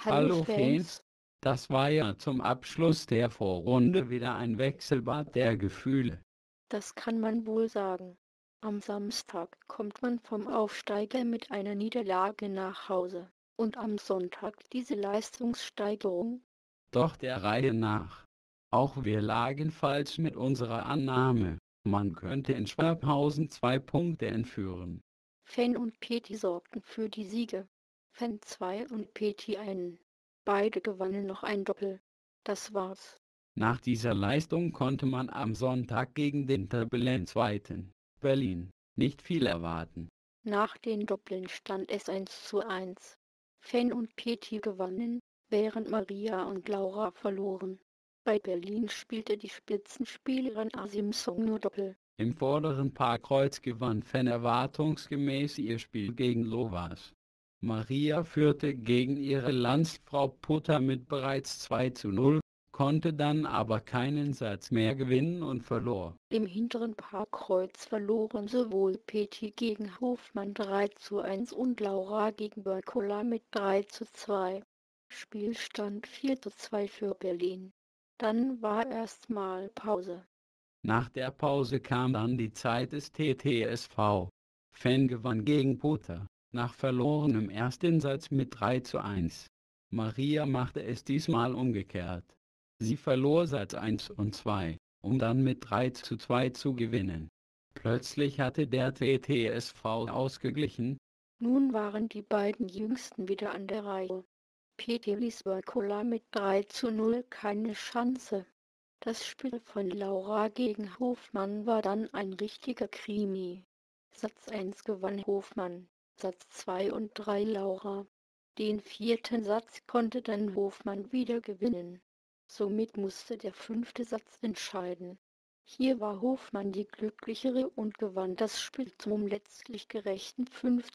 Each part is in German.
Hallo Hallo Fans, Fans, das war ja zum Abschluss der Vorrunde wieder ein Wechselbad der Gefühle. das kann man wohl sagen. Am Samstag kommt man vom Aufsteiger mit einer Niederlage nach Hause und am Sonntag diese Leistungssteigerung. Doch der Reihe nach. Auch wir lagen falsch mit unserer Annahme. Man könnte in Schwabhausen 2 Punkte entführen. Fan und Peti sorgten für die Siege. Fan 2 und Peti einen. Beide gewannen noch ein Doppel. Das war's. Nach dieser Leistung konnte man am Sonntag gegen den Tabellenzweiten Berlin nicht viel erwarten. Nach den Doppeln stand es 1:1. Fan und Peti gewannen, während Maria und Laura verloren. Bei Berlin spielte die Spitzenspielerin Asimsong nur Doppel. Im vorderen Parkkreuz gewann Fan erwartungsgemäß ihr Spiel gegen Lowas. Maria führte gegen ihre Landsfrau Putta mit bereits 2:0, konnte dann aber keinen Satz mehr gewinnen und verlor. Im hinteren Parkkreuz verloren sowohl Peti gegen Hofmann 3:1 und Laura gegen Berkola mit 3:2. Spielstand 4:2 für Berlin. Dann war erstmal Pause. Nach der Pause kam dann die Zeit des TTSV. Fan gewann gegen Putta, nach verlorenem ersten Satz mit 3:1. Maria machte es diesmal umgekehrt. Sie verlor Satz 1 und 2, um dann mit 3:2 zu gewinnen. Plötzlich hatte der TTSV ausgeglichen. Nun waren die beiden Jüngsten wieder an der Reihe. Peti ließ Berkola mit 3:0 keine Chance. Das Spiel von Laura gegen Hofmann war dann ein richtiger Krimi. Satz 1 gewann Hofmann, Satz 2 und 3 Laura. Den vierten Satz konnte dann Hofmann wieder gewinnen. Somit musste der fünfte Satz entscheiden. Hier war Hofmann die glücklichere und gewann das Spiel zum letztlich gerechten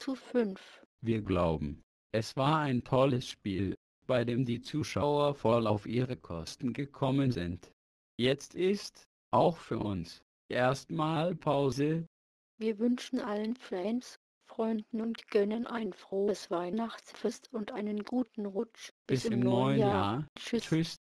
5:5. Wir glauben, es war ein tolles Spiel, bei dem die Zuschauer voll auf ihre Kosten gekommen sind. Jetzt ist, auch für uns, erstmal Pause. Wir wünschen allen Fans, Freunden und Gönnern ein frohes Weihnachtsfest und einen guten Rutsch bis Bis im im neuen neuen Jahr. Jahr. Tschüss. Tschüss.